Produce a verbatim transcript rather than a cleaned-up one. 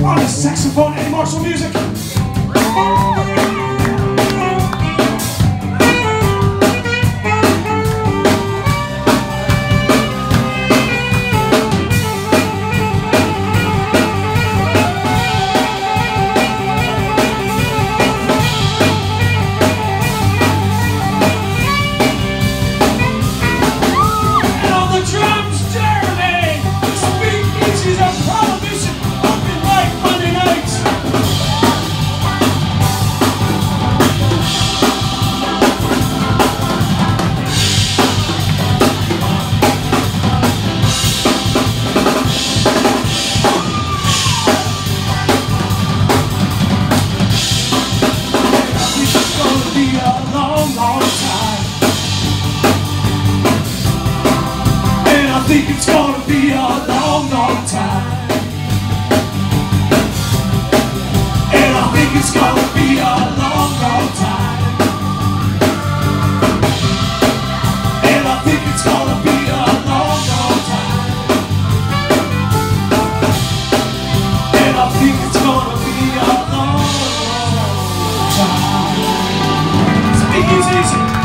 on the saxophone, Eddy Marshall music. And on the drums, Jeremy. Speakeasies and Prohibition open like Monday nights. This is gonna be a long, long time. And I think it's gonna be a long, long time. And I think it's gonna be a long, long time. And I think it's gonna be a long, long time. And I think it's gonna be a long, long time. Speakeasies.